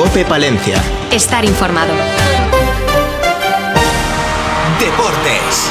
COPE Palencia. Estar informado. Deportes.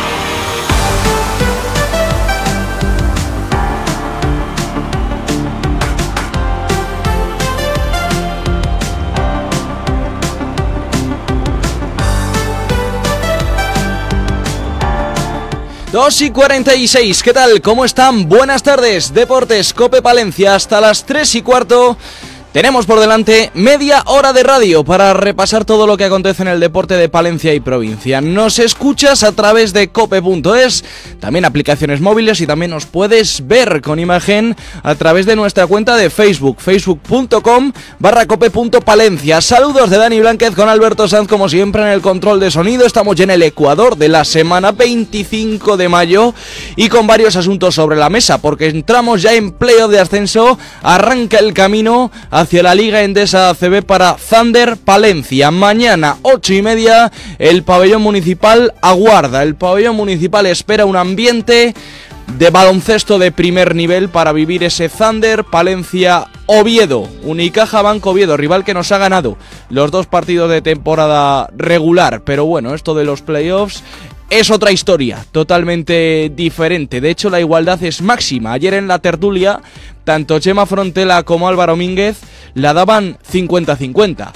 Dos y 46, ¿qué tal? ¿Cómo están? Buenas tardes, Deportes COPE Palencia, hasta las 3:15. Tenemos por delante media hora de radio para repasar todo lo que acontece en el deporte de Palencia y provincia. Nos escuchas a través de cope.es, también aplicaciones móviles, y también nos puedes ver con imagen a través de nuestra cuenta de Facebook, facebook.com/cope.palencia. Saludos de Dani Blánquez con Alberto Sanz, como siempre, en el control de sonido. Estamos ya en el Ecuador de la semana 25 de mayo y con varios asuntos sobre la mesa, porque entramos ya en playoff de ascenso. Arranca el camino hacia la Liga Endesa ACB para Thunder Palencia. Mañana, 8:30, el pabellón municipal aguarda. El pabellón municipal espera un ambiente de baloncesto de primer nivel para vivir ese Thunder Palencia Oviedo. Unicaja Banco Oviedo, rival que nos ha ganado los dos partidos de temporada regular. Pero bueno, esto de los playoffs es otra historia, totalmente diferente. De hecho, la igualdad es máxima. Ayer en la tertulia, tanto Chema Frontela como Álvaro Mínguez la daban 50-50.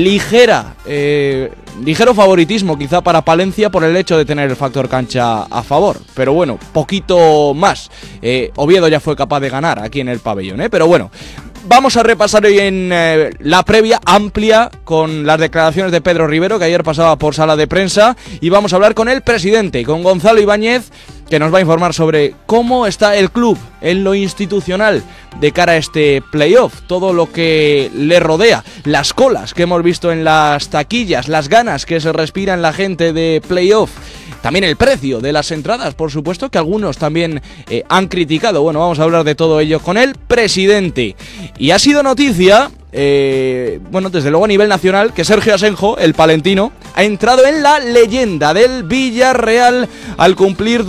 Ligero favoritismo quizá para Palencia por el hecho de tener el factor cancha a favor. Pero bueno, poquito más. Oviedo ya fue capaz de ganar aquí en el pabellón, pero bueno. Vamos a repasar hoy en la previa amplia con las declaraciones de Pedro Rivero, que ayer pasaba por sala de prensa, y vamos a hablar con el presidente, con Gonzalo Ibáñez, que nos va a informar sobre cómo está el club en lo institucional de cara a este playoff, todo lo que le rodea, las colas que hemos visto en las taquillas, las ganas que se respira en la gente de playoff. También el precio de las entradas, por supuesto, que algunos también han criticado. Bueno, vamos a hablar de todo ello con el presidente. Y ha sido noticia, desde luego a nivel nacional, que Sergio Asenjo, el palentino, ha entrado en la leyenda del Villarreal al cumplir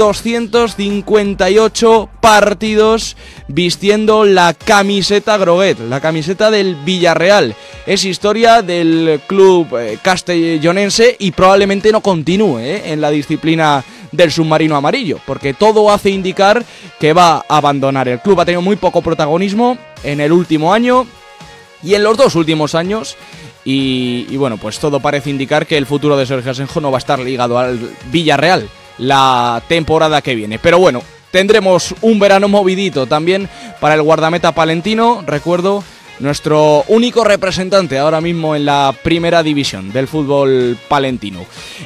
258 partidos vistiendo la camiseta Groguet, la camiseta del Villarreal. Es historia del club castellonense y probablemente no continúe en la disciplina del submarino amarillo, porque todo hace indicar que va a abandonar el club. Ha tenido muy poco protagonismo en el último año y en los dos últimos años, y bueno, pues todo parece indicar que el futuro de Sergio Asenjo no va a estar ligado al Villarreal la temporada que viene. Pero bueno, tendremos un verano movidito también para el guardameta palentino. Recuerdo, nuestro único representante ahora mismo en la primera división del fútbol palentino.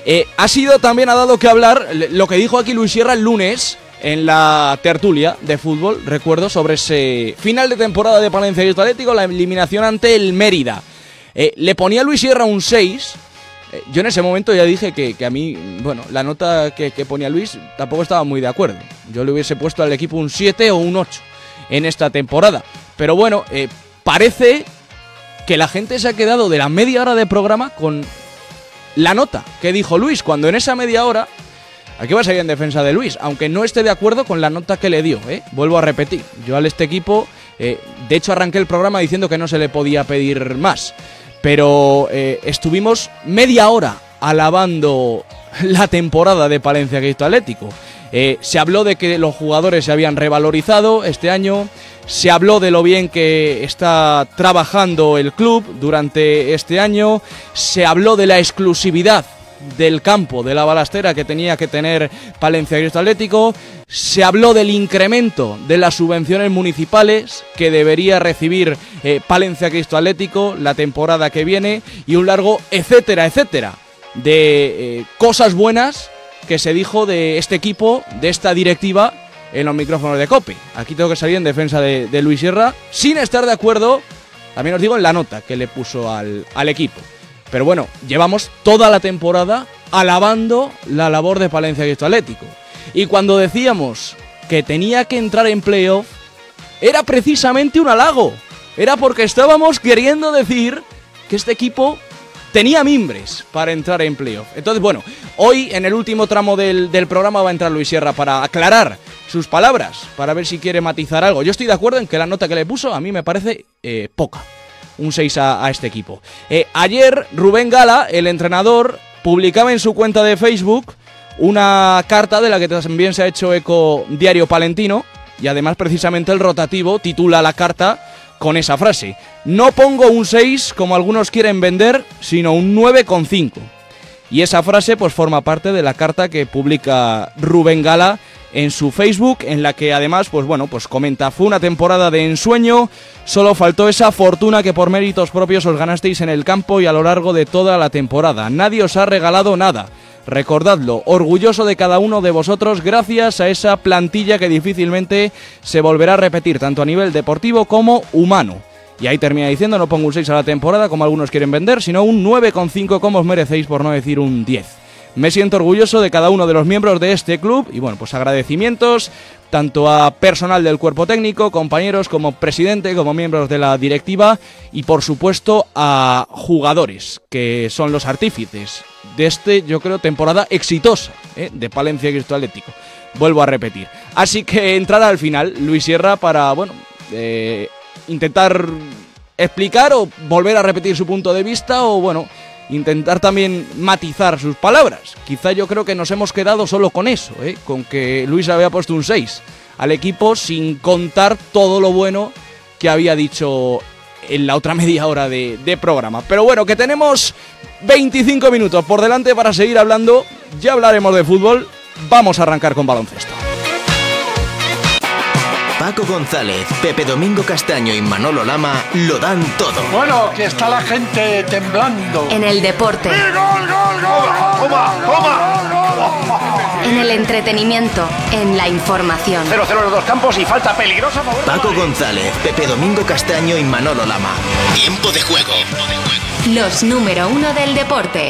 Ha dado que hablar lo que dijo aquí Luis Sierra el lunes en la tertulia de fútbol, recuerdo, sobre ese final de temporada de Palencia y Atlético, la eliminación ante el Mérida. Le ponía a Luis Sierra un 6. Yo en ese momento ya dije que a mí, bueno, la nota que ponía Luis tampoco estaba muy de acuerdo. Yo le hubiese puesto al equipo un 7 o un 8 en esta temporada. Pero bueno, parece que la gente se ha quedado de la media hora de programa con la nota que dijo Luis, cuando en esa media hora, aquí va a salir en defensa de Luis, aunque no esté de acuerdo con la nota que le dio, vuelvo a repetir, yo a este equipo, de hecho arranqué el programa diciendo que no se le podía pedir más, pero estuvimos media hora alabando la temporada de Palencia Cristo Atlético. Se habló de que los jugadores se habían revalorizado este año, se habló de lo bien que está trabajando el club durante este año, se habló de la exclusividad del campo de la Balastera que tenía que tener Palencia Cristo Atlético, se habló del incremento de las subvenciones municipales que debería recibir Palencia Cristo Atlético la temporada que viene, y un largo etcétera de cosas buenas que se dijo de este equipo, de esta directiva, en los micrófonos de COPE. Aquí tengo que salir en defensa de Luis Sierra, sin estar de acuerdo, también os digo, en la nota que le puso al equipo. Pero bueno, llevamos toda la temporada alabando la labor de Palencia Cristo Atlético. Y cuando decíamos que tenía que entrar en playoff, era precisamente un halago. Era porque estábamos queriendo decir que este equipo tenía mimbres para entrar en playoff. Entonces, bueno, hoy en el último tramo del programa va a entrar Luis Sierra para aclarar sus palabras, para ver si quiere matizar algo. Yo estoy de acuerdo en que la nota que le puso a mí me parece poca. un 6 a este equipo. Ayer Rubén Gala, el entrenador, publicaba en su cuenta de Facebook una carta de la que también se ha hecho eco Diario Palentino, y además precisamente el rotativo titula la carta con esa frase: no pongo un 6 como algunos quieren vender, sino un 9,5. Y esa frase pues forma parte de la carta que publica Rubén Gala en su Facebook, en la que además pues bueno, pues comenta: fue una temporada de ensueño, solo faltó esa fortuna que por méritos propios os ganasteis en el campo y a lo largo de toda la temporada. Nadie os ha regalado nada. Recordadlo, orgulloso de cada uno de vosotros gracias a esa plantilla que difícilmente se volverá a repetir, tanto a nivel deportivo como humano. Y ahí termina diciendo: no pongo un 6 a la temporada como algunos quieren vender, sino un 9,5 como os merecéis, por no decir un 10. Me siento orgulloso de cada uno de los miembros de este club y bueno, pues agradecimientos tanto a personal del cuerpo técnico, compañeros, como presidente, como miembros de la directiva y por supuesto a jugadores, que son los artífices de este, yo creo, temporada exitosa de Palencia Cristo Atlético. Vuelvo a repetir. Así que entrará al final Luis Sierra para, bueno, intentar explicar o volver a repetir su punto de vista o, bueno, intentar también matizar sus palabras. Quizá yo creo que nos hemos quedado solo con eso, con que Luis había puesto un 6 al equipo sin contar todo lo bueno que había dicho en la otra media hora de programa. Pero bueno, que tenemos 25 minutos por delante para seguir hablando. Ya hablaremos de fútbol. Vamos a arrancar con baloncesto. Paco González, Pepe Domingo Castaño y Manolo Lama lo dan todo. Bueno, que está la gente temblando. En el deporte. ¡Gol, gol, gol! ¡Toma, toma! En el entretenimiento, en la información. 0-0 los dos campos y falta peligrosa. Paco González, Pepe Domingo Castaño y Manolo Lama. Tiempo de juego. Los número 1 del deporte.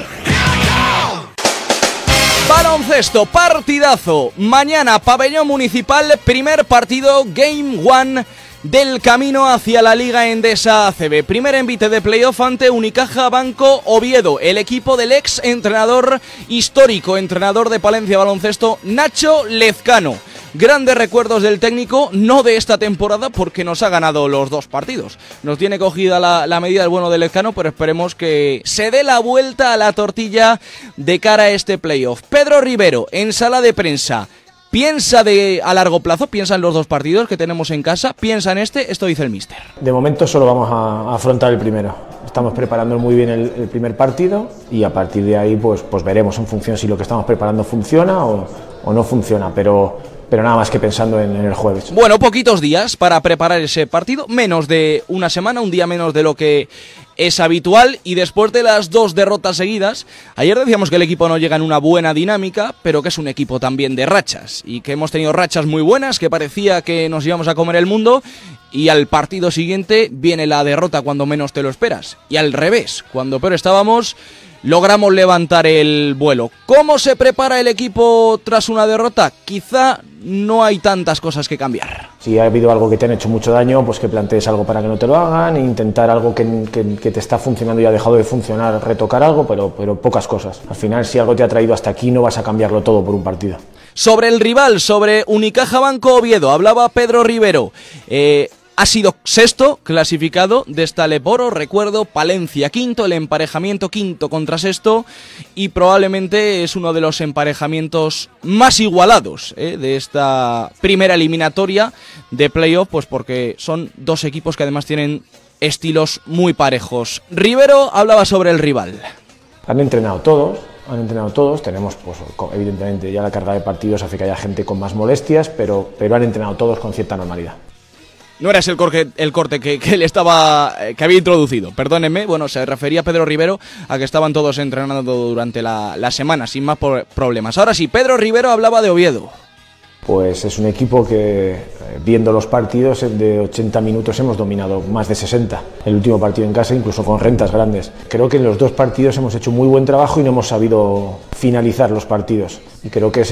Baloncesto, partidazo. Mañana, Pabellón Municipal, primer partido, Game 1 del camino hacia la Liga Endesa ACB. Primer envite de playoff ante Unicaja Banco Oviedo, el equipo del ex entrenador histórico, entrenador de Palencia Baloncesto, Nacho Lezcano. Grandes recuerdos del técnico, no de esta temporada porque nos ha ganado los dos partidos. Nos tiene cogida la medida del bueno de Lezcano, pero esperemos que se dé la vuelta a la tortilla de cara a este playoff. Pedro Rivero, en sala de prensa, piensa a largo plazo, piensa en los dos partidos que tenemos en casa, piensa en esto dice el míster. De momento solo vamos a afrontar el primero. Estamos preparando muy bien el primer partido y a partir de ahí pues veremos en función si lo que estamos preparando funciona o no funciona, pero nada más que pensando en el jueves. Bueno, poquitos días para preparar ese partido, menos de una semana, un día menos de lo que es habitual, y después de las dos derrotas seguidas, ayer decíamos que el equipo no llega en una buena dinámica, pero que es un equipo también de rachas, y que hemos tenido rachas muy buenas, que parecía que nos íbamos a comer el mundo, y al partido siguiente viene la derrota cuando menos te lo esperas, y al revés, cuando peor estábamos, logramos levantar el vuelo. ¿Cómo se prepara el equipo tras una derrota? Quizá no hay tantas cosas que cambiar. Si ha habido algo que te han hecho mucho daño, pues que plantees algo para que no te lo hagan, intentar algo que te está funcionando y ha dejado de funcionar, retocar algo, pero pocas cosas. Al final, si algo te ha traído hasta aquí, no vas a cambiarlo todo por un partido. Sobre el rival, sobre Unicaja Banco Oviedo, hablaba Pedro Rivero. Ha sido sexto clasificado de esta Leporo, recuerdo, Palencia quinto, el emparejamiento quinto contra sexto, y probablemente es uno de los emparejamientos más igualados de esta primera eliminatoria de playoff, pues porque son dos equipos que además tienen estilos muy parejos. Rivero hablaba sobre el rival. Han entrenado todos, tenemos pues evidentemente ya la carga de partidos hace que haya gente con más molestias, pero han entrenado todos con cierta normalidad. No era ese el corte que que había introducido, perdónenme. Bueno, se refería Pedro Rivero a que estaban todos entrenando durante la semana, sin más problemas. Ahora sí, Pedro Rivero hablaba de Oviedo. Pues es un equipo que, viendo los partidos, de 80 minutos hemos dominado más de 60. El último partido en casa, incluso con rentas grandes. Creo que en los dos partidos hemos hecho muy buen trabajo y no hemos sabido finalizar los partidos. Y creo que es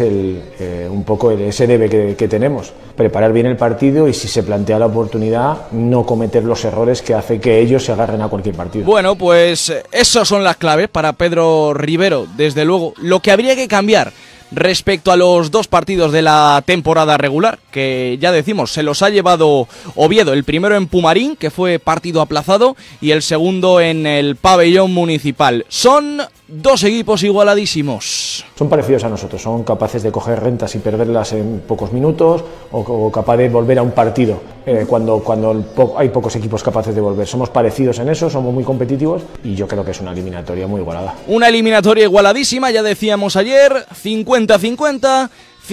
un poco ese debe que tenemos. Preparar bien el partido y, si se plantea la oportunidad, no cometer los errores que hace que ellos se agarren a cualquier partido. Bueno, pues esas son las claves para Pedro Rivero, desde luego. Lo que habría que cambiar respecto a los 2 partidos de la temporada regular, que ya decimos, se los ha llevado Oviedo, el primero en Pumarín, que fue partido aplazado, y el segundo en el pabellón municipal. Son 2 equipos igualadísimos. Son parecidos a nosotros, son capaces de coger rentas y perderlas en pocos minutos, o capaz de volver a un partido cuando hay pocos equipos capaces de volver. Somos parecidos en eso, somos muy competitivos, y yo creo que es una eliminatoria muy igualada. Una eliminatoria igualadísima, ya decíamos ayer, 50-50,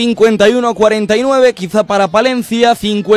51-49, quizá para Palencia,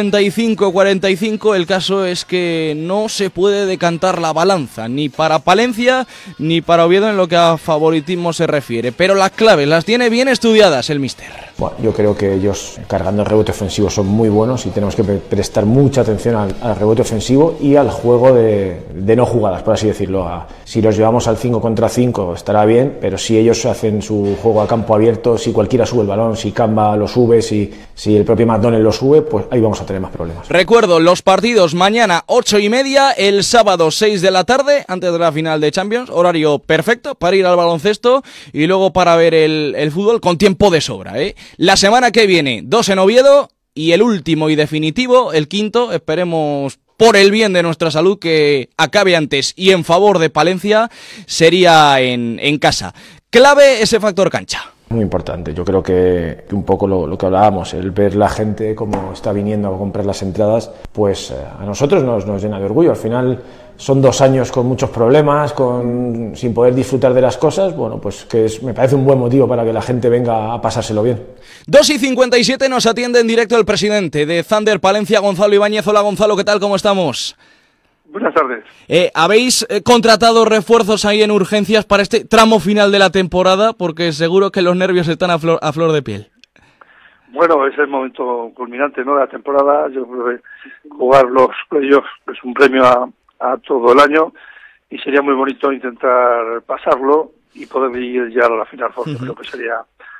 55-45, el caso es que no se puede decantar la balanza, ni para Palencia, ni para Oviedo en lo que a favoritismo se refiere, pero las claves las tiene bien estudiadas el míster. Bueno, yo creo que ellos, cargando el rebote ofensivo, son muy buenos y tenemos que prestar mucha atención al rebote ofensivo y al juego de no jugadas, por así decirlo. Si los llevamos al 5 contra 5 estará bien, pero si ellos hacen su juego a campo abierto, si cualquiera sube el balón, si Camba lo sube, si el propio McDonald lo sube, pues ahí vamos a tener más problemas. Recuerdo, los partidos mañana 8:30, el sábado 6 de la tarde, antes de la final de Champions, horario perfecto para ir al baloncesto y luego para ver el fútbol con tiempo de sobra, ¿eh? La semana que viene, 2 en Oviedo y el último y definitivo, el quinto, esperemos por el bien de nuestra salud que acabe antes y en favor de Palencia, sería en casa. Clave ese factor cancha. Muy importante, yo creo que un poco lo que hablábamos, el ver la gente cómo está viniendo a comprar las entradas, pues a nosotros nos llena de orgullo. Al final son 2 años con muchos problemas, sin poder disfrutar de las cosas, bueno, pues me parece un buen motivo para que la gente venga a pasárselo bien. 2:57 nos atiende en directo el presidente de Thunder Palencia, Gonzalo Ibáñez. Hola Gonzalo, ¿qué tal? ¿Cómo estamos? Buenas tardes. ¿Habéis contratado refuerzos ahí en urgencias para este tramo final de la temporada? Porque seguro que los nervios están a flor de piel. Bueno, es el momento culminante, ¿no?, de la temporada. Yo creo que jugar los playoffs es un premio a todo el año y sería muy bonito intentar pasarlo y poder ir ya a la final. Creo que sería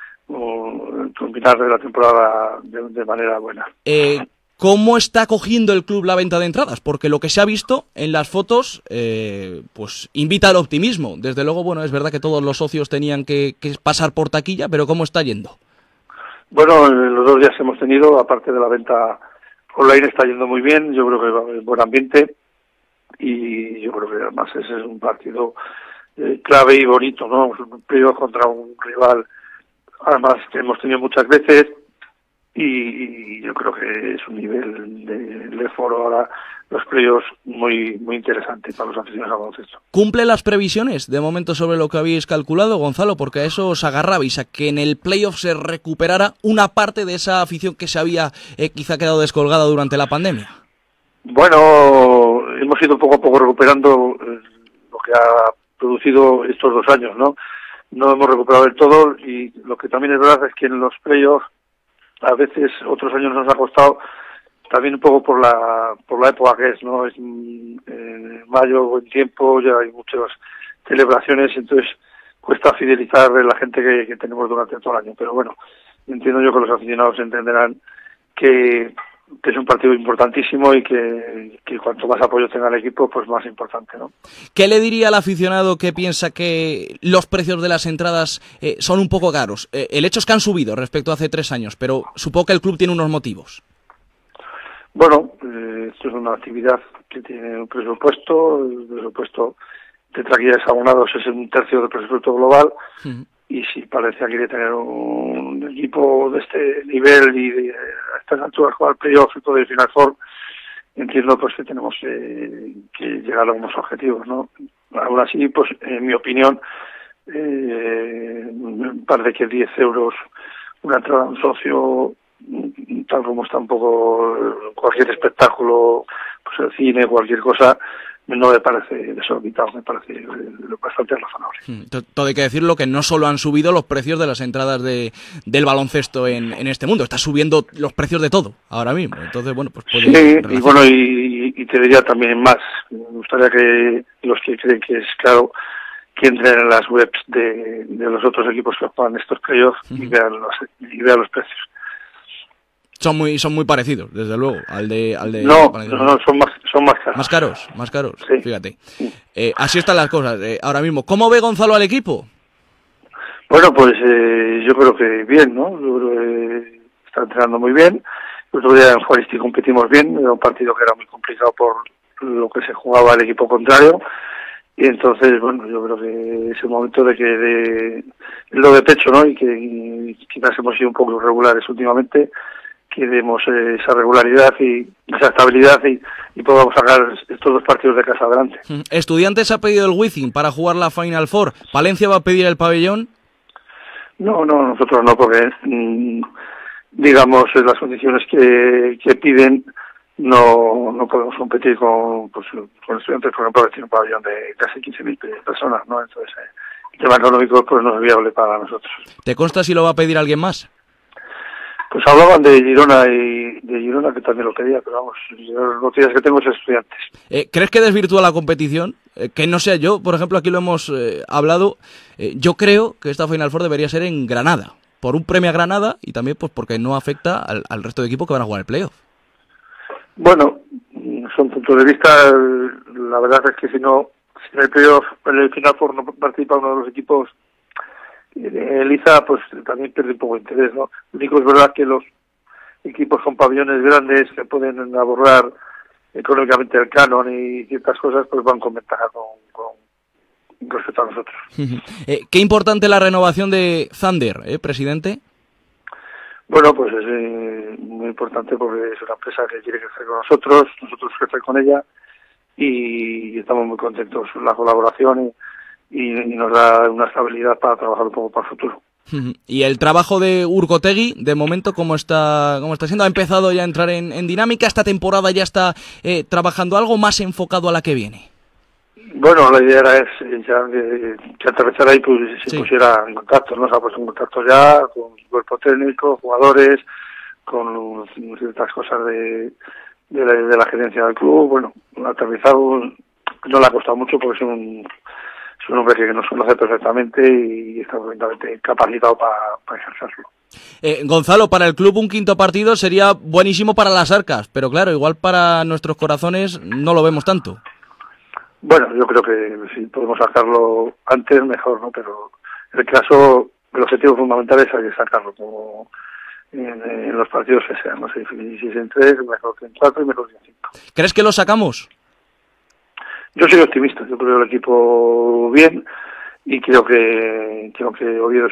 culminar la temporada de manera buena. ¿Cómo está cogiendo el club la venta de entradas? Porque lo que se ha visto en las fotos, pues invita al optimismo. Desde luego, bueno, es verdad que todos los socios tenían que pasar por taquilla, pero ¿cómo está yendo? Bueno, los 2 días que hemos tenido, aparte de la venta online, está yendo muy bien. Yo creo que va a haber buen ambiente y yo creo que además ese es un partido clave y bonito, ¿no? Un playoff contra un rival, además que hemos tenido muchas veces. Y yo creo que es un nivel de foro ahora, los playoffs, muy muy interesante para los aficionados al baloncesto. ¿Cumple las previsiones de momento sobre lo que habéis calculado, Gonzalo? Porque a eso os agarrabais, a que en el playoff se recuperara una parte de esa afición que se había quizá quedado descolgada durante la pandemia. Bueno, hemos ido poco a poco recuperando lo que ha producido estos 2 años, ¿no? No hemos recuperado del todo y lo que también es verdad es que en los playoffs a veces otros años nos ha costado también un poco por la época que es, ¿no? Es en mayo, buen tiempo, ya hay muchas celebraciones, entonces cuesta fidelizar a la gente que tenemos durante todo el año. Pero bueno, entiendo yo que los aficionados entenderán que es un partido importantísimo y que cuanto más apoyo tenga el equipo, pues más importante, ¿no? ¿Qué le diría al aficionado que piensa que los precios de las entradas son un poco caros? El hecho es que han subido respecto a hace 3 años, pero supongo que el club tiene unos motivos. Bueno, esto es una actividad que tiene un presupuesto. El presupuesto de taquillas abonados es 1/3 del presupuesto global. Y si Palencia quiere tener un equipo de este nivel y a estas alturas jugar playoff y poder ir Final Four, entiendo pues que tenemos que llegar a unos objetivos, ¿no? Aún así, pues en mi opinión, me parece que 10 euros una entrada a un socio, tal como está un poco cualquier espectáculo, pues el cine, cualquier cosa, no me parece desorbitado, me parece bastante razonable. Todo hay que decirlo, que no solo han subido los precios de las entradas del baloncesto en este mundo, está subiendo los precios de todo ahora mismo. Entonces, bueno, pues puede... Sí, y bueno, y te diría también más. Me gustaría que los que creen que es claro, que entren en las webs de los otros equipos que juegan estos playoffs y vean los precios. Son muy parecidos, desde luego, al de No, son más caros. Más caros, sí. Fíjate. Así están las cosas ahora mismo. ¿Cómo ve Gonzalo al equipo? Bueno, pues yo creo que bien, ¿no? Yo creo que está entrenando muy bien. El otro día en Juaristi competimos bien, era un partido que era muy complicado por lo que se jugaba el equipo contrario. Y entonces, bueno, yo creo que es el momento de lo de pecho, ¿no? Y que quizás hemos sido un poco irregulares últimamente, que demos esa regularidad y esa estabilidad y podamos sacar estos 2 partidos de casa adelante. Estudiantes ha pedido el Wizzing para jugar la Final Four. ¿Palencia va a pedir el pabellón? No, nosotros no, porque digamos las condiciones que piden no podemos competir con Estudiantes, por ejemplo, que tiene un pabellón de casi 15.000 personas, ¿no? Entonces el tema económico pues no es viable para nosotros. ¿Te consta si lo va a pedir alguien más? Pues hablaban de Girona que también lo pedía, pero vamos, las noticias que tengo es Estudiantes. ¿Crees que desvirtúa la competición? Que no sea yo, por ejemplo, aquí lo hemos hablado, yo creo que esta Final Four debería ser en Granada, por un premio a Granada y también pues porque no afecta al resto de equipos que van a jugar el playoff. Bueno, son puntos de vista. La verdad es que si en el playoff, en el Final Four no participa uno de los equipos, Liza pues también pierde un poco de interés, ¿no? Lo único es verdad que los equipos con pabellones grandes que pueden abordar económicamente el canon y ciertas cosas, pues van con ventaja con respecto a nosotros. Qué importante la renovación de Thunder, presidente. Bueno, pues es muy importante porque es una empresa que quiere crecer con nosotros crecer con ella y estamos muy contentos con la colaboración y nos da una estabilidad para trabajar un poco para el futuro. ¿Y el trabajo de Urkotegui, de momento, cómo está siendo? ¿Ha empezado ya a entrar en dinámica? ¿Esta temporada ya está trabajando algo más enfocado a la que viene? Bueno, la idea era que aterrizara y pues se pusiera en contacto, ¿no? Se ha puesto en contacto ya con el cuerpo técnico, jugadores, con ciertas cosas de la gerencia del club. Bueno, aterrizado no le ha costado mucho porque es un hombre que nos conoce perfectamente y está perfectamente capacitado para ejercerlo. Gonzalo, para el club un quinto partido sería buenísimo para las arcas, pero claro, igual para nuestros corazones no lo vemos tanto. Bueno, yo creo que si podemos sacarlo antes, mejor, ¿no? Pero en el caso, el objetivo fundamental es hay que sacarlo como en los partidos que sean, no sé, si es en 3, mejor que en 4 y mejor que en 5. ¿Crees que lo sacamos? Yo soy optimista, yo creo el equipo bien y creo que Oviedo es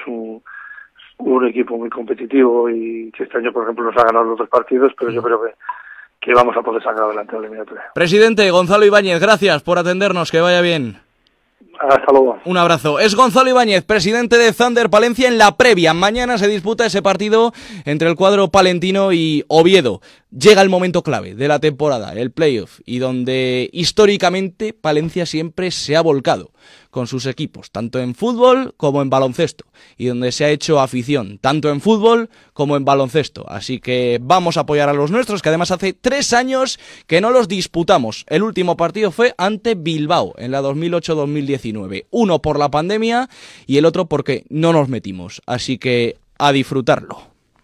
un equipo muy competitivo y que este año, por ejemplo, nos ha ganado los 2 partidos, pero yo creo que vamos a poder sacar adelante la eliminatoria. Presidente Gonzalo Ibáñez, gracias por atendernos, que vaya bien. Hasta luego. Un abrazo. Es Gonzalo Ibáñez, presidente de Thunder Palencia en la previa. Mañana se disputa ese partido entre el cuadro palentino y Oviedo. Llega el momento clave de la temporada, el playoff, y donde históricamente Palencia siempre se ha volcado con sus equipos, tanto en fútbol como en baloncesto, y donde se ha hecho afición, tanto en fútbol como en baloncesto. Así que vamos a apoyar a los nuestros, que además hace 3 años que no los disputamos. El último partido fue ante Bilbao, en la 2008-2019. Uno por la pandemia y el otro porque no nos metimos. Así que a disfrutarlo.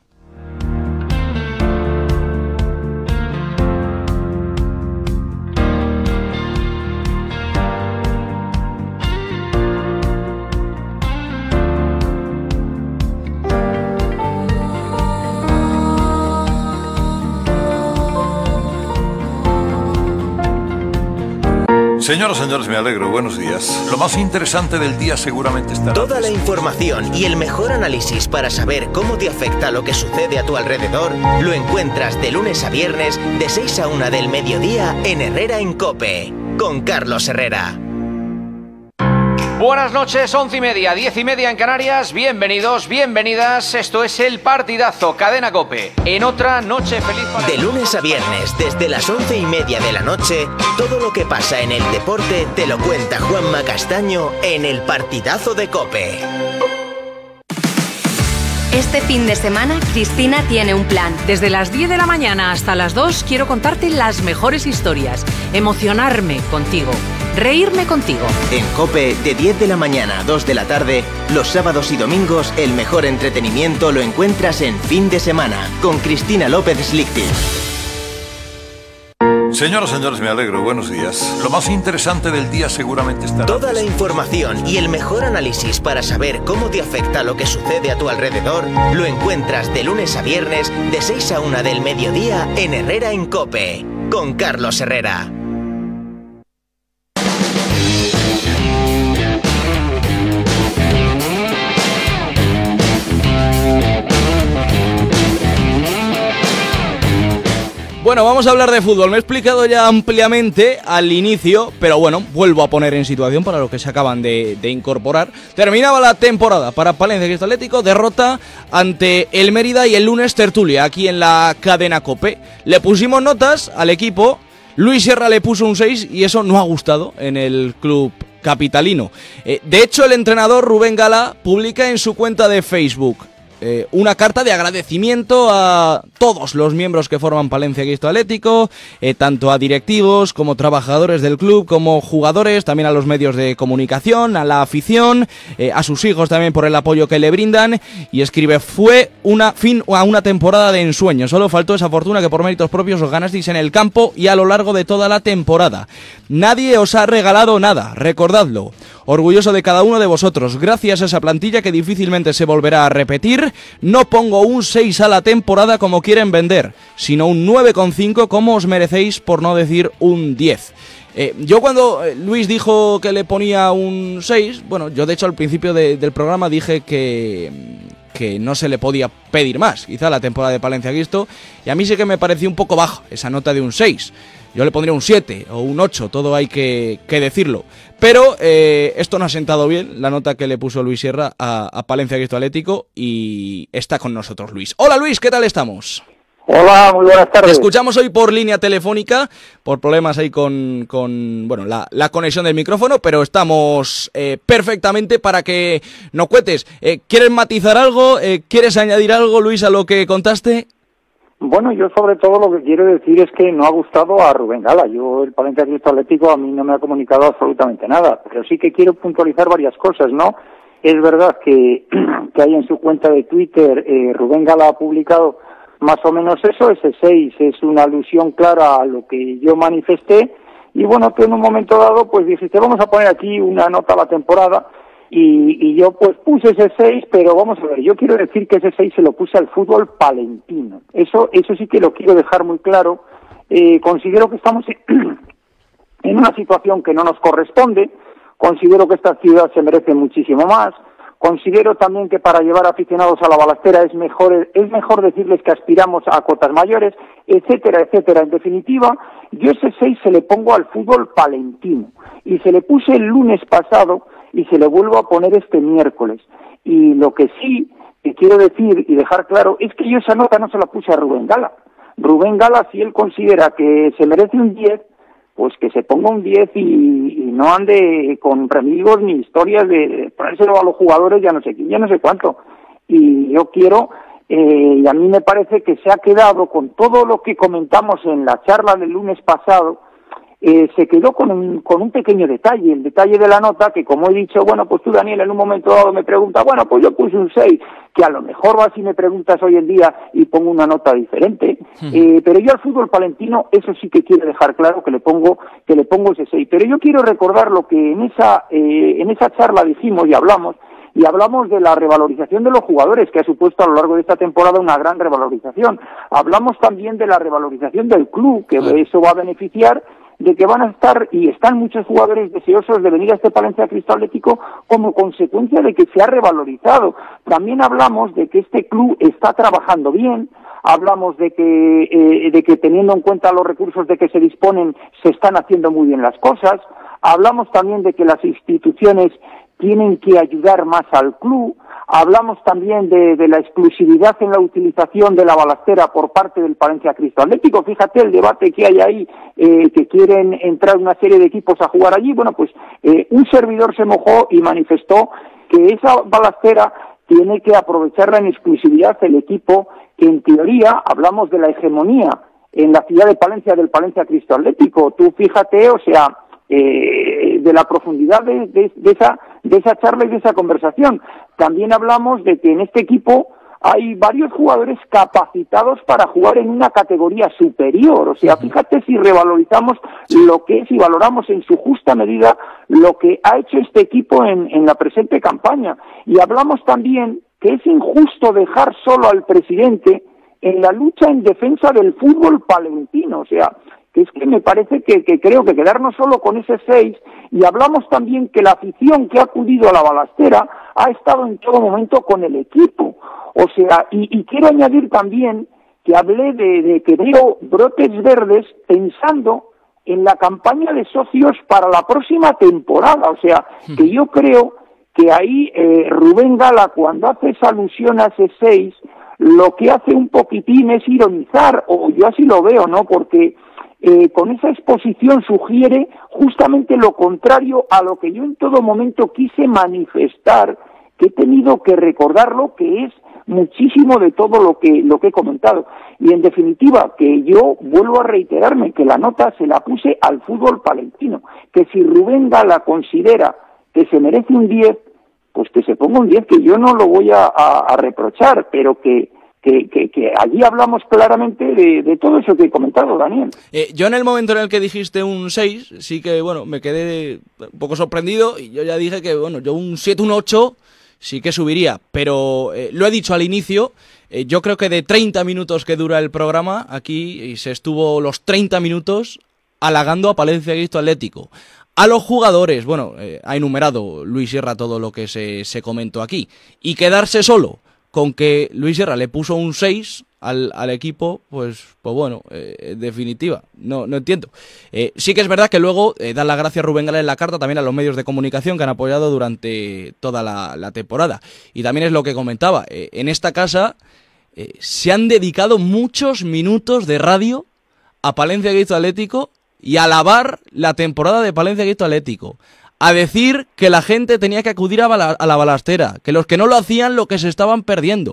Señoras y señores, me alegro. Buenos días. Lo más interesante del día seguramente estará... Toda la información y el mejor análisis para saber cómo te afecta lo que sucede a tu alrededor lo encuentras de lunes a viernes de 6 a 1 del mediodía en Herrera en COPE, con Carlos Herrera. Buenas noches, 11:30, 10:30 en Canarias. Bienvenidos, bienvenidas. Esto es El Partidazo, Cadena COPE. En otra noche feliz para... De lunes a viernes, desde las 11:30 de la noche, todo lo que pasa en el deporte te lo cuenta Juanma Castaño en El Partidazo de COPE. Este fin de semana, Cristina tiene un plan. Desde las 10 de la mañana hasta las 2 quiero contarte las mejores historias, emocionarme contigo, reírme contigo. En COPE, de 10 de la mañana a 2 de la tarde, los sábados y domingos, el mejor entretenimiento lo encuentras en Fin de Semana, con Cristina López Slichting. Señoras, señores, me alegro. Buenos días. Lo más interesante del día seguramente estará... Toda la información y el mejor análisis para saber cómo te afecta lo que sucede a tu alrededor lo encuentras de lunes a viernes de 6 a 1 del mediodía en Herrera en COPE, con Carlos Herrera. Bueno, vamos a hablar de fútbol. Me he explicado ya ampliamente al inicio, pero bueno, vuelvo a poner en situación para los que se acaban de incorporar. Terminaba la temporada para Palencia Cristo Atlético, derrota ante el Mérida y el lunes tertulia aquí en la cadena COPE. Le pusimos notas al equipo, Luis Sierra le puso un 6 y eso no ha gustado en el club capitalino. De hecho, el entrenador Rubén Gala publica en su cuenta de Facebook una carta de agradecimiento a todos los miembros que forman Palencia Cristo Atlético, tanto a directivos como trabajadores del club, como jugadores, también a los medios de comunicación, a la afición, a sus hijos también por el apoyo que le brindan, y escribe: fue fin a una temporada de ensueño, solo faltó esa fortuna que por méritos propios os ganasteis en el campo y a lo largo de toda la temporada. Nadie os ha regalado nada, recordadlo. Orgulloso de cada uno de vosotros, gracias a esa plantilla que difícilmente se volverá a repetir. No pongo un 6 a la temporada como quieren vender, sino un 9,5 como os merecéis, por no decir un 10. Yo cuando Luis dijo que le ponía un 6, bueno, yo de hecho al principio del programa dije que no se le podía pedir más, quizá la temporada de Palencia Cristo, y a mí sí que me pareció un poco baja esa nota de un 6. Yo le pondría un 7 o un 8, todo hay que decirlo. Pero esto no ha sentado bien, la nota que le puso Luis Sierra a Palencia Cristo Atlético, y está con nosotros Luis. Hola Luis, ¿qué tal estamos? Hola, muy buenas tardes. Te escuchamos hoy por línea telefónica, por problemas ahí con bueno, la conexión del micrófono, pero estamos perfectamente para que nos cuentes. ¿Quieres matizar algo? ¿Quieres añadir algo, Luis, a lo que contaste? Bueno, yo sobre todo lo que quiero decir es que no ha gustado a Rubén Gala. Yo, el Palencia Cristo Atlético, a mí no me ha comunicado absolutamente nada, pero sí que quiero puntualizar varias cosas, ¿no? Es verdad que hay en su cuenta de Twitter, Rubén Gala ha publicado más o menos eso, ese 6 es una alusión clara a lo que yo manifesté, y bueno, que en un momento dado pues dijiste, vamos a poner aquí una nota a la temporada, y yo pues puse ese 6, pero vamos a ver, yo quiero decir que ese 6 se lo puse al fútbol palentino, eso sí que lo quiero dejar muy claro. Considero que estamos en una situación que no nos corresponde, considero que esta ciudad se merece muchísimo más, considero también que para llevar aficionados a la balastera es mejor decirles que aspiramos a cotas mayores, etcétera, etcétera. En definitiva, yo ese 6 se le pongo al fútbol palentino, y se le puse el lunes pasado, y se le vuelvo a poner este miércoles. Y lo que sí que quiero decir y dejar claro es que yo esa nota no se la puse a Rubén Gala. Rubén Gala, si él considera que se merece un 10, pues que se ponga un 10 y no ande con remilgos ni historias de ponérselo a los jugadores, ya no sé quién, ya no sé cuánto. Y yo quiero, y a mí me parece que se ha quedado con todo lo que comentamos en la charla del lunes pasado, se quedó con un pequeño detalle, el detalle de la nota, que como he dicho, bueno, pues tú, Daniel, en un momento dado me pregunta, bueno, pues yo puse un 6, que a lo mejor vas y me preguntas hoy en día y pongo una nota diferente, pero yo al fútbol palentino, eso sí que quiero dejar claro que le pongo ese 6, pero yo quiero recordar lo que en esa charla dijimos y hablamos de la revalorización de los jugadores, que ha supuesto a lo largo de esta temporada una gran revalorización. Hablamos también de la revalorización del club, que eso va a beneficiar de que van a estar y están muchos jugadores deseosos de venir a este Palencia Cristo Atlético como consecuencia de que se ha revalorizado. También hablamos de que este club está trabajando bien, hablamos de que teniendo en cuenta los recursos de que se disponen se están haciendo muy bien las cosas, hablamos también de que las instituciones tienen que ayudar más al club, hablamos también de la exclusividad en la utilización de la balastera por parte del Palencia Cristo Atlético. Fíjate el debate que hay ahí, que quieren entrar una serie de equipos a jugar allí. Bueno, pues un servidor se mojó y manifestó que esa balastera tiene que aprovecharla en exclusividad el equipo, que en teoría hablamos de la hegemonía en la ciudad de Palencia del Palencia Cristo Atlético. Tú fíjate, o sea, de la profundidad de esa charla y de esa conversación. También hablamos de que en este equipo hay varios jugadores capacitados para jugar en una categoría superior. O sea, fíjate si revalorizamos lo que es y valoramos en su justa medida lo que ha hecho este equipo en la presente campaña. Y hablamos también que es injusto dejar solo al presidente en la lucha en defensa del fútbol palentino. O sea, que es que me parece que creo que quedarnos solo con ese 6, y hablamos también que la afición que ha acudido a la balastera ha estado en todo momento con el equipo. O sea, y quiero añadir también que hablé de que veo brotes verdes pensando en la campaña de socios para la próxima temporada. O sea, que yo creo que ahí Rubén Gala, cuando hace esa alusión a ese 6, lo que hace un poquitín es ironizar, o yo así lo veo, ¿no? Porque con esa exposición sugiere justamente lo contrario a lo que yo en todo momento quise manifestar, que he tenido que recordarlo, que es muchísimo de todo lo que he comentado. Y en definitiva, que yo vuelvo a reiterarme que la nota se la puse al fútbol palentino, que si Rubén Gala considera que se merece un 10, pues que se ponga un 10, que yo no lo voy a reprochar, pero que allí hablamos claramente de todo eso que he comentado, Daniel. Yo en el momento en el que dijiste un 6, sí que, bueno, me quedé un poco sorprendido, y yo ya dije que, bueno, yo un 7, un 8 sí que subiría, pero lo he dicho al inicio, yo creo que de 30 minutos que dura el programa, aquí se estuvo los 30 minutos halagando a Palencia Cristo Atlético. A los jugadores, bueno, ha enumerado Luis Sierra todo lo que se comentó aquí, y quedarse solo con que Luis Sierra le puso un 6 al equipo, pues bueno, en definitiva, no entiendo. Sí que es verdad que luego da la gracia a Rubén Gala en la carta también a los medios de comunicación que han apoyado durante toda la temporada. Y también es lo que comentaba, en esta casa se han dedicado muchos minutos de radio a Palencia Cristo Atlético y a alabar la temporada de Palencia Cristo Atlético, a decir que la gente tenía que acudir a la balastera, que los que no lo hacían lo que se estaban perdiendo.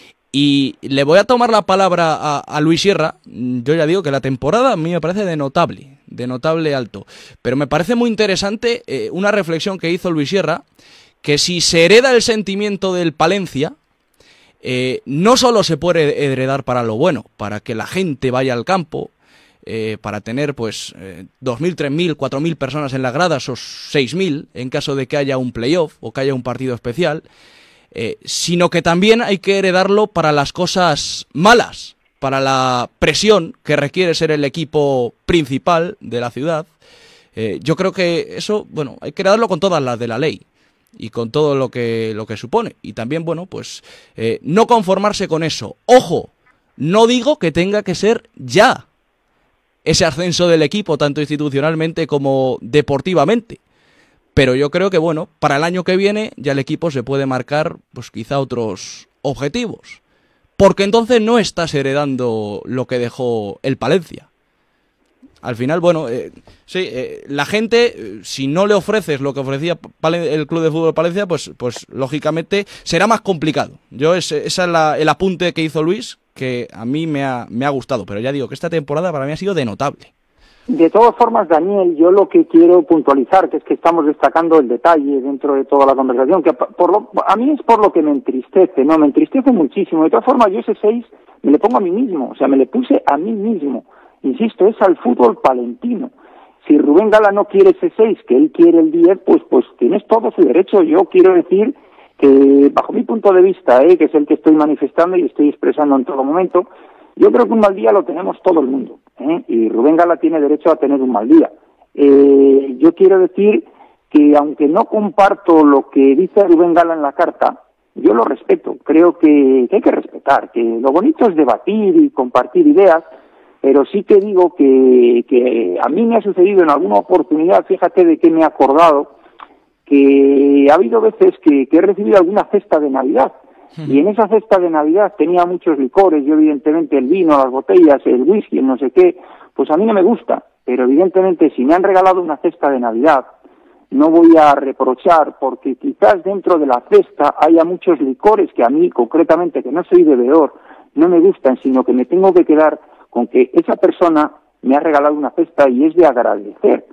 Y le voy a tomar la palabra a Luis Sierra. Yo ya digo que la temporada a mí me parece de notable alto. Pero me parece muy interesante una reflexión que hizo Luis Sierra, que si se hereda el sentimiento del Palencia, no solo se puede heredar para lo bueno, para que la gente vaya al campo, para tener pues 2.000, 3.000, 4.000 personas en la grada, o 6.000 en caso de que haya un playoff o que haya un partido especial, sino que también hay que heredarlo para las cosas malas, para la presión que requiere ser el equipo principal de la ciudad. Yo creo que eso, bueno, hay que heredarlo con todas las de la ley y con todo lo que supone. Y también, bueno, pues no conformarse con eso. Ojo, no digo que tenga que ser ya ese ascenso del equipo, tanto institucionalmente como deportivamente. Pero yo creo que, bueno, para el año que viene ya el equipo se puede marcar, pues quizá otros objetivos. Porque entonces no estás heredando lo que dejó el Palencia. Al final, bueno, la gente, si no le ofreces lo que ofrecía el Club de Fútbol Palencia, pues lógicamente será más complicado. Ese es el apunte que hizo Luis, que a mí me ha gustado, pero ya digo que esta temporada para mí ha sido de notable. De todas formas, Daniel, yo lo que quiero puntualizar, que es que estamos destacando el detalle dentro de toda la conversación, que a mí es por lo que me entristece, ¿no? Me entristece muchísimo. De todas formas, yo ese 6 me le pongo a mí mismo, o sea, me le puse a mí mismo. Insisto, es al fútbol palentino. Si Rubén Gala no quiere ese 6, que él quiere el 10, pues tienes todo su derecho. Yo quiero decir que, bajo mi punto de vista, que es el que estoy manifestando y estoy expresando en todo momento, yo creo que un mal día lo tenemos todo el mundo, y Rubén Gala tiene derecho a tener un mal día. Yo quiero decir que, aunque no comparto lo que dice Rubén Gala en la carta, yo lo respeto. Creo que hay que respetar, que lo bonito es debatir y compartir ideas, pero sí que digo que a mí me ha sucedido en alguna oportunidad, fíjate de que me he acordado, que ha habido veces que he recibido alguna cesta de Navidad, y en esa cesta de Navidad tenía muchos licores, yo evidentemente el vino, las botellas, el whisky, el no sé qué, pues a mí no me gusta, pero evidentemente si me han regalado una cesta de Navidad, no voy a reprochar, porque quizás dentro de la cesta haya muchos licores que a mí concretamente, que no soy bebedor, no me gustan, sino que me tengo que quedar con que esa persona me ha regalado una cesta y es de agradecer.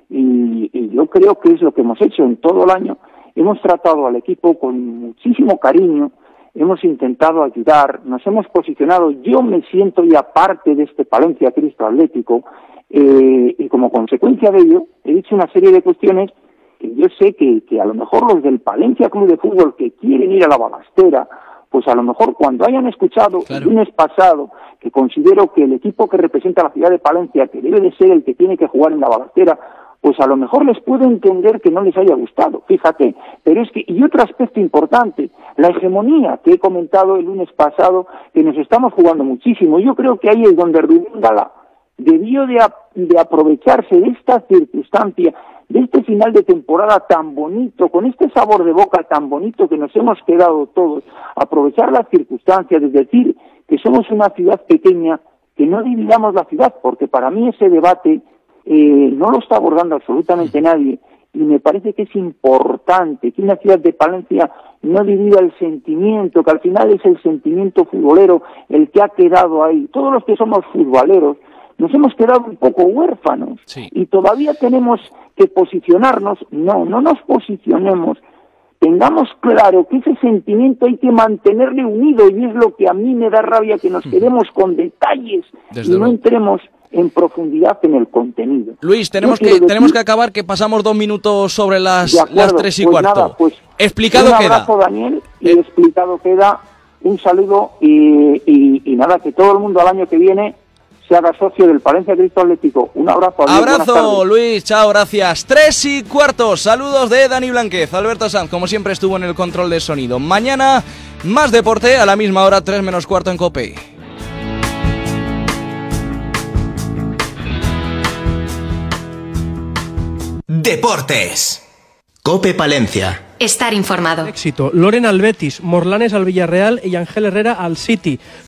Y yo creo que es lo que hemos hecho en todo el año. Hemos tratado al equipo con muchísimo cariño, hemos intentado ayudar, nos hemos posicionado. Yo me siento ya parte de este Palencia Cristo Atlético y como consecuencia de ello he dicho una serie de cuestiones que yo sé que a lo mejor los del Palencia Club de Fútbol que quieren ir a la Balastera, pues a lo mejor cuando hayan escuchado el lunes pasado que considero que el equipo que representa a la ciudad de Palencia, que debe de ser el que tiene que jugar en la Balastera, pues a lo mejor les puedo entender que no les haya gustado, fíjate. Pero es que, y otro aspecto importante, la hegemonía que he comentado el lunes pasado, que nos estamos jugando muchísimo. Yo creo que ahí es donde Rubén Gala debió de aprovecharse de esta circunstancia, de este final de temporada tan bonito, con este sabor de boca tan bonito que nos hemos quedado todos, aprovechar las circunstancias, es decir, que somos una ciudad pequeña, que no dividamos la ciudad, porque para mí ese debate no lo está abordando absolutamente nadie, y me parece que es importante que una ciudad de Palencia no divida el sentimiento, que al final es el sentimiento futbolero el que ha quedado ahí. Todos los que somos futboleros nos hemos quedado un poco huérfanos, y todavía tenemos que posicionarnos. No nos posicionemos, tengamos claro que ese sentimiento hay que mantenerle unido, y es lo que a mí me da rabia, que nos quedemos con detalles y no entremos en profundidad en el contenido. Luis, tenemos que acabar, que pasamos 2 minutos sobre las 3:15. Pues nada, pues explicado un queda. abrazo, Daniel, y explicado queda. Un saludo y nada, que todo el mundo al año que viene se haga socio del Palencia Cristo Atlético. Un abrazo. Abrazo, Luis, chao, gracias. 3:15, saludos de Dani Blanquez. Alberto Sanz, como siempre, estuvo en el control de sonido. Mañana, más deporte a la misma hora, 3:45 en COPE. Deportes. COPE Palencia. Estar informado. Éxito. Loren al Betis, Morlanes al Villarreal y Ángel Herrera al City.